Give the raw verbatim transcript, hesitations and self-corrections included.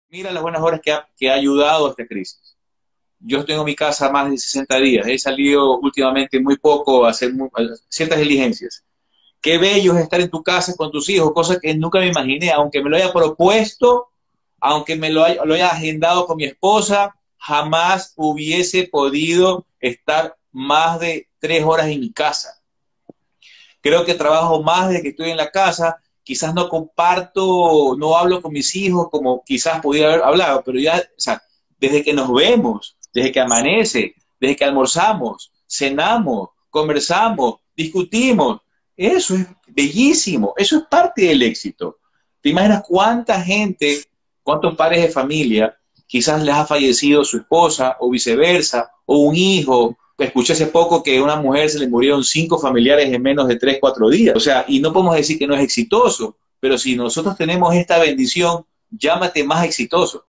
Mira las buenas horas que ha, que ha ayudado a esta crisis. Yo tengo mi casa más de sesenta días, he salido últimamente muy poco a hacer muy, a ciertas diligencias. Qué bello es estar en tu casa con tus hijos, cosa que nunca me imaginé, aunque me lo haya propuesto, aunque me lo haya, lo haya agendado con mi esposa, jamás hubiese podido estar más de tres horas en mi casa. Creo que trabajo más desde que estoy en la casa, quizás no comparto, no hablo con mis hijos como quizás pudiera haber hablado, pero ya, o sea, desde que nos vemos, desde que amanece, desde que almorzamos, cenamos, conversamos, discutimos, eso es bellísimo, eso es parte del éxito. ¿Te imaginas cuánta gente, cuántos padres de familia quizás les ha fallecido su esposa o viceversa, o un hijo? Escuché hace poco que a una mujer se le murieron cinco familiares en menos de tres, cuatro días. O sea, y no podemos decir que no es exitoso, pero si nosotros tenemos esta bendición, llámate más exitoso.